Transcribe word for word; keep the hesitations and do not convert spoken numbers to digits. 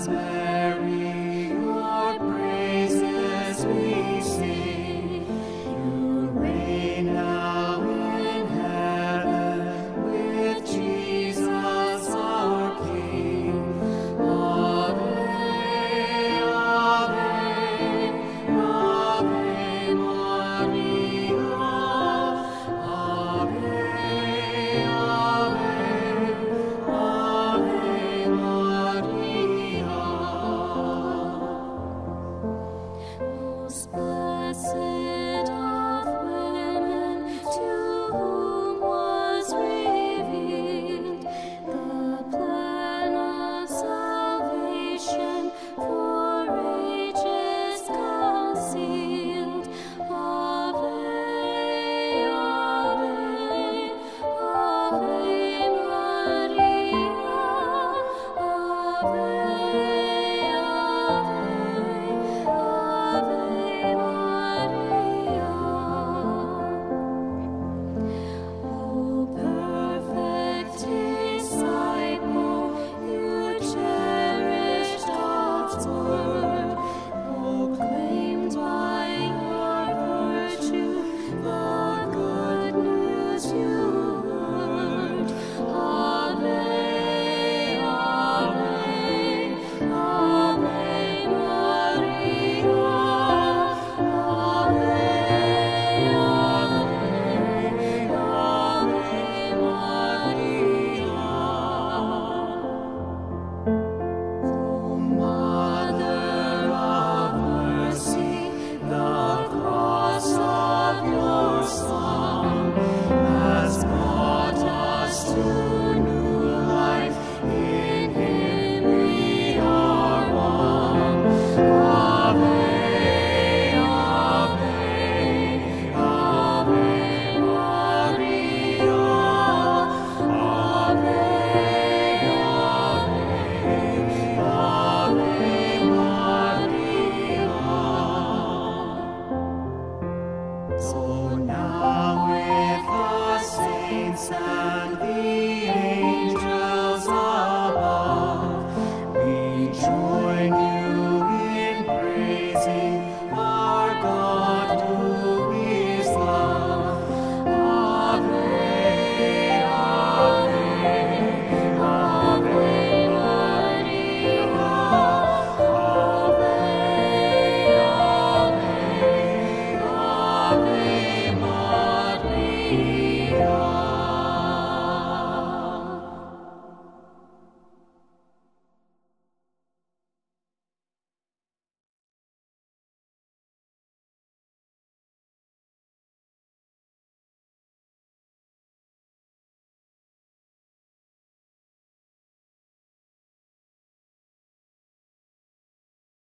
Mary, your praises we sing. You reign now in heaven with Jesus our King. Ave, Ave, Ave Maria. Ave, Ave, Ave Maria. Most blessed of women, to whom was revealed the plan of salvation for ages concealed. Ave, Ave, Ave Maria. Ave,